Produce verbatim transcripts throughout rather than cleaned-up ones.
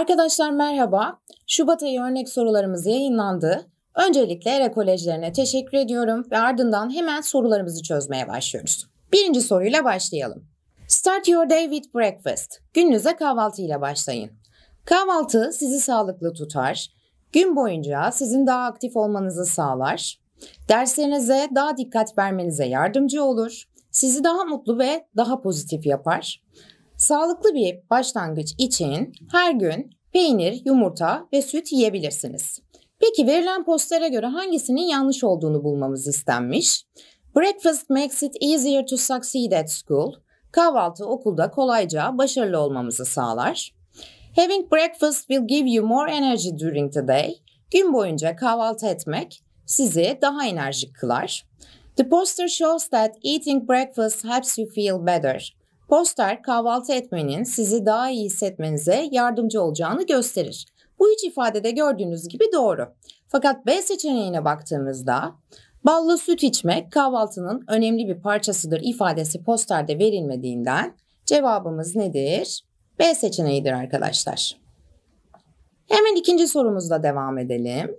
Arkadaşlar merhaba. Şubat ayı örnek sorularımız yayınlandı. Öncelikle ERA Kolejlerine teşekkür ediyorum ve ardından hemen sorularımızı çözmeye başlıyoruz. Birinci soruyla başlayalım. Start your day with breakfast. Gününüze kahvaltıyla başlayın. Kahvaltı sizi sağlıklı tutar. Gün boyunca sizin daha aktif olmanızı sağlar. Derslerinize daha dikkat vermenize yardımcı olur. Sizi daha mutlu ve daha pozitif yapar. Sağlıklı bir başlangıç için her gün peynir, yumurta ve süt yiyebilirsiniz. Peki verilen postere göre hangisinin yanlış olduğunu bulmamız istenmiş? Breakfast makes it easier to succeed at school. Kahvaltı okulda kolayca başarılı olmamızı sağlar. Having breakfast will give you more energy during the day. Gün boyunca kahvaltı etmek sizi daha enerjik kılar. The poster shows that eating breakfast helps you feel better. Poster kahvaltı etmenin sizi daha iyi hissetmenize yardımcı olacağını gösterir. Bu üç ifadede gördüğünüz gibi doğru. Fakat B seçeneğine baktığımızda ballı süt içmek kahvaltının önemli bir parçasıdır ifadesi posterde verilmediğinden cevabımız nedir? B seçeneğidir arkadaşlar. Hemen ikinci sorumuzla devam edelim.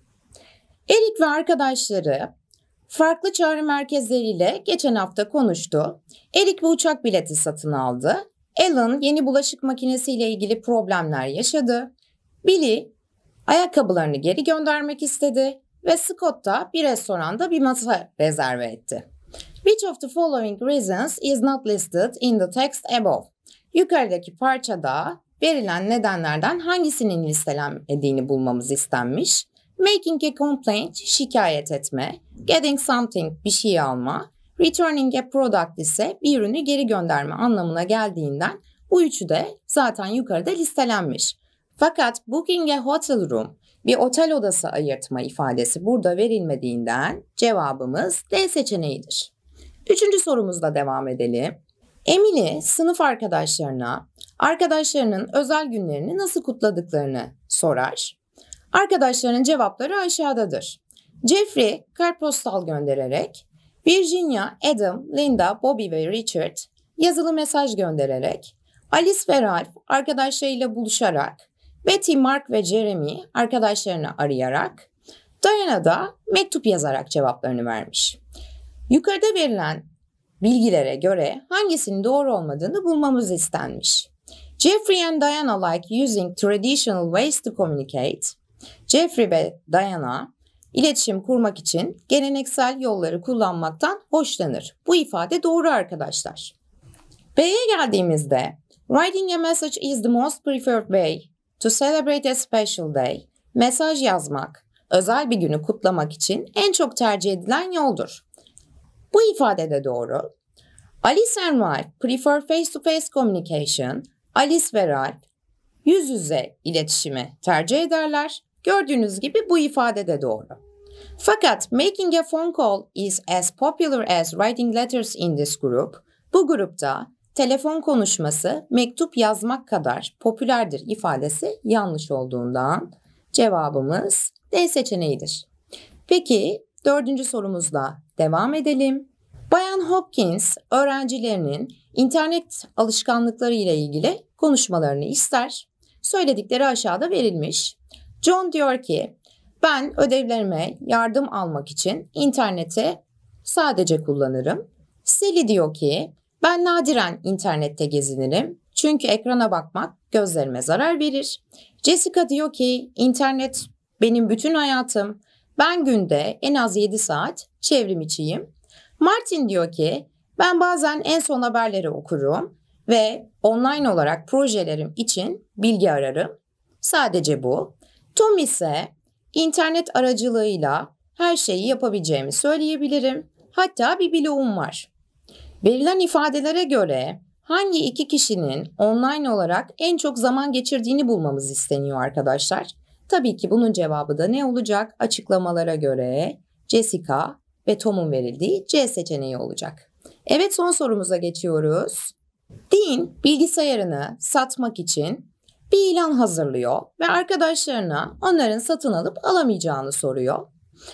Erik ve arkadaşları farklı çağrı merkezleriyle geçen hafta konuştu. Erik bir uçak bileti satın aldı. Alan yeni bulaşık makinesiyle ilgili problemler yaşadı. Billy ayakkabılarını geri göndermek istedi ve Scott da bir restoranda bir masa rezerve etti. Which of the following reasons is not listed in the text above? Yukarıdaki parçada verilen nedenlerden hangisinin listelenmediğini bulmamız istenmiş. Making a complaint, şikayet etme. Getting something, bir şey alma. Returning a product ise bir ürünü geri gönderme anlamına geldiğinden bu üçü de zaten yukarıda listelenmiş. Fakat booking a hotel room, bir otel odası ayırtma ifadesi burada verilmediğinden cevabımız D seçeneğidir. Üçüncü sorumuzla devam edelim. Emily sınıf arkadaşlarına arkadaşlarının özel günlerini nasıl kutladıklarını sorar. Arkadaşlarının cevapları aşağıdadır. Jeffrey kartpostal göndererek, Virginia, Adam, Linda, Bobby ve Richard yazılı mesaj göndererek, Alice ve Ralph arkadaşlarıyla buluşarak, Betty, Mark ve Jeremy arkadaşlarını arayarak, Diana da mektup yazarak cevaplarını vermiş. Yukarıda verilen bilgilere göre hangisinin doğru olmadığını bulmamız istenmiş. Jeffrey and Diana like using traditional ways to communicate. Jeffrey ve Diana iletişim kurmak için geleneksel yolları kullanmaktan hoşlanır. Bu ifade doğru arkadaşlar. B'ye geldiğimizde writing a message is the most preferred way to celebrate a special day. Mesaj yazmak, özel bir günü kutlamak için en çok tercih edilen yoldur. Bu ifade de doğru. Alice and Ralph prefer face-to-face communication. Alice ve Ralph yüz yüze iletişimi tercih ederler. Gördüğünüz gibi bu ifade de doğru. Fakat making a phone call is as popular as writing letters in this group. Bu grupta telefon konuşması mektup yazmak kadar popülerdir ifadesi yanlış olduğundan cevabımız D seçeneğidir. Peki dördüncü sorumuzla devam edelim. Bayan Hopkins öğrencilerinin internet alışkanlıkları ile ilgili konuşmalarını ister. Söyledikleri aşağıda verilmiş. John diyor ki, ben ödevlerime yardım almak için interneti sadece kullanırım. Sally diyor ki, ben nadiren internette gezinirim çünkü ekrana bakmak gözlerime zarar verir. Jessica diyor ki, internet benim bütün hayatım. Ben günde en az yedi saat çevrim içiyim. Martin diyor ki, ben bazen en son haberleri okurum ve online olarak projelerim için bilgi ararım. Sadece bu. Tom ise internet aracılığıyla her şeyi yapabileceğimi söyleyebilirim. Hatta bir bloğum var. Verilen ifadelere göre hangi iki kişinin online olarak en çok zaman geçirdiğini bulmamız isteniyor arkadaşlar. Tabii ki bunun cevabı da ne olacak? Açıklamalara göre Jessica ve Tom'un verildiği C seçeneği olacak. Evet, son sorumuza geçiyoruz. Dean bilgisayarını satmak için bir ilan hazırlıyor ve arkadaşlarına onların satın alıp alamayacağını soruyor.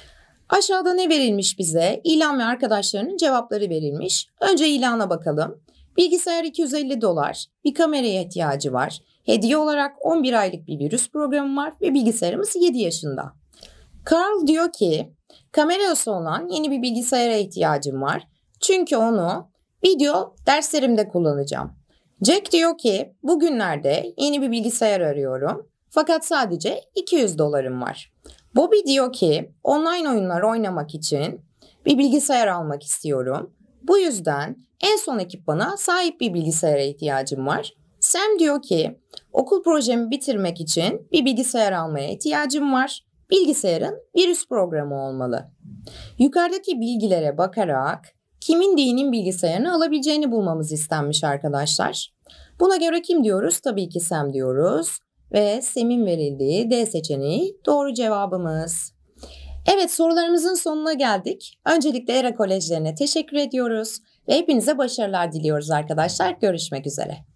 Aşağıda ne verilmiş bize? İlan ve arkadaşlarının cevapları verilmiş. Önce ilana bakalım. Bilgisayar iki yüz elli dolar, bir kameraya ihtiyacı var. Hediye olarak on bir aylık bir virüs programı var ve bilgisayarımız yedi yaşında. Carl diyor ki, kamerası olan yeni bir bilgisayara ihtiyacım var. Çünkü onu video derslerimde kullanacağım. Jack diyor ki, bugünlerde yeni bir bilgisayar arıyorum. Fakat sadece iki yüz dolarım var. Bobby diyor ki, online oyunlar oynamak için bir bilgisayar almak istiyorum. Bu yüzden en son ekipmana sahip bir bilgisayara ihtiyacım var. Sam diyor ki, okul projemi bitirmek için bir bilgisayar almaya ihtiyacım var. Bilgisayarın virüs programı olmalı. Yukarıdaki bilgilere bakarak kimin D'nin bilgisayarını alabileceğini bulmamız istenmiş arkadaşlar. Buna göre kim diyoruz? Tabii ki Sam diyoruz. Ve Sam'in verildiği D seçeneği doğru cevabımız. Evet, sorularımızın sonuna geldik. Öncelikle ERA Kolejlerine teşekkür ediyoruz ve hepinize başarılar diliyoruz arkadaşlar. Görüşmek üzere.